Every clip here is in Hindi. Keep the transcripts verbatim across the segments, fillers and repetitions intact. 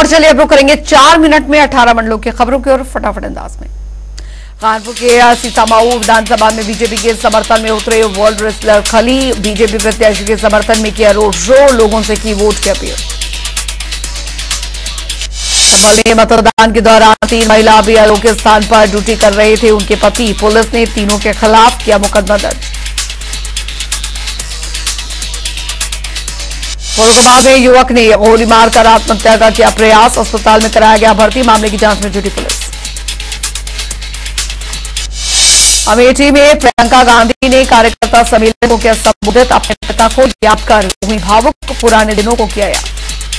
और चलिए अब रुक करेंगे चार मिनट में अठारह मंडलों की खबरों की ओर फटाफट अंदाज में। कानपुर के सीतामाऊ विधानसभा में बीजेपी के समर्थन में उतरे वर्ल्ड रेसलर खली, बीजेपी प्रत्याशी के समर्थन में किया रोड शो, लोगों से की वोट की अपील। संभल में मतदान के दौरान तीन महिला बीएलओ के स्थान पर ड्यूटी कर रहे थे उनके पति, पुलिस ने तीनों के खिलाफ किया मुकदमा दर्ज। फरुखाबाद में युवक ने गोली मारकर आत्महत्या का किया प्रयास, अस्पताल में कराया गया भर्ती, मामले की जांच में जुटी पुलिस। अमेठी में प्रियंका गांधी ने कार्यकर्ता सम्मेलन को किया संबोधित, अपने पिता को याद कर हुई भावुक, पुराने दिनों को किया याद।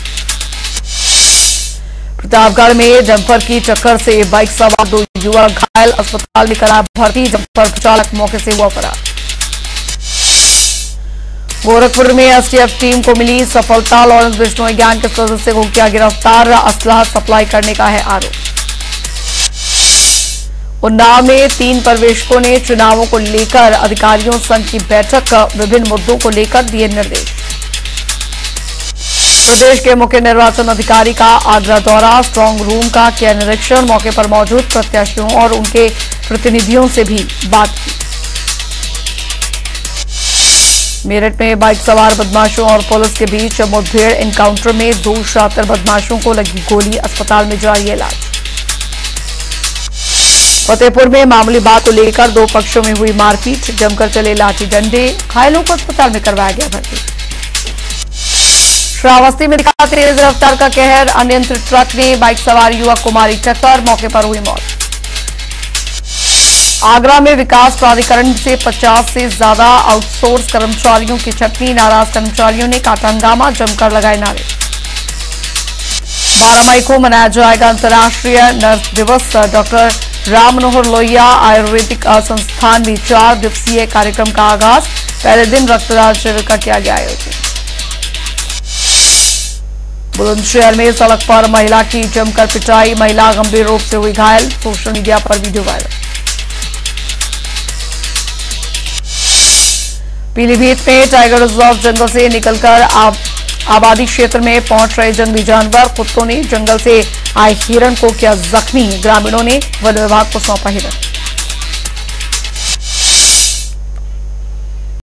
प्रतापगढ़ में डंपर की टक्कर से बाइक सवार दो युवक घायल, अस्पताल में कराया भर्ती, डंपर चालक मौके से हुआ फरार। गोरखपुर में एसटीएफ टीम को मिली सफलता, लॉरेंस बिश्नोई गैंग के सदस्य को किया गिरफ्तार, असलाह सप्लाई करने का है आरोप। उन्नाव में तीन पर्यवेक्षकों ने चुनावों को लेकर अधिकारियों संघ की बैठक, विभिन्न मुद्दों को लेकर दिए निर्देश। प्रदेश के मुख्य निर्वाचन अधिकारी का आगरा दौरा, स्ट्रांग रूम का किया निरीक्षण, मौके पर मौजूद प्रत्याशियों और उनके प्रतिनिधियों से भी बात की। मेरठ में बाइक सवार बदमाशों और पुलिस के बीच मुठभेड़, एनकाउंटर में दो शातिर बदमाशों को लगी गोली, अस्पताल में जारी इलाज। फतेहपुर में मामूली बात को लेकर दो पक्षों में हुई मारपीट, जमकर चले लाठी डंडे, घायलों को अस्पताल में करवाया गया भर्ती। श्रावस्ती में दिखा तेज रफ्तार का कहर, अनियंत्रित ट्रक ने बाइक सवार युवक को मारी टक्कर, मौके पर हुई मौत। आगरा में विकास प्राधिकरण से पचास से ज्यादा आउटसोर्स कर्मचारियों की छटनी, नाराज कर्मचारियों ने काटा हंगामा, जमकर लगाए नारे। बारह मई को मनाया जाएगा अंतर्राष्ट्रीय नर्स दिवस, डॉक्टर राम मनोहर लोहिया आयुर्वेदिक संस्थान में चार दिवसीय कार्यक्रम का आगाज, पहले दिन रक्तदान शिविर का किया गया आयोजन। बुलंदशहर में सड़क पर महिला की जमकर पिटाई, महिला गंभीर रूप से हुई घायल, सोशल मीडिया पर वीडियो वायरल। पीलीभीत में टाइगर रिजर्व जंगल से निकलकर आब, आबादी क्षेत्र में पहुंच रहे जंगली जानवर, कुत्तों ने जंगल से आए हिरण को किया जख्मी, ग्रामीणों ने वन विभाग को सौंपा हिरण।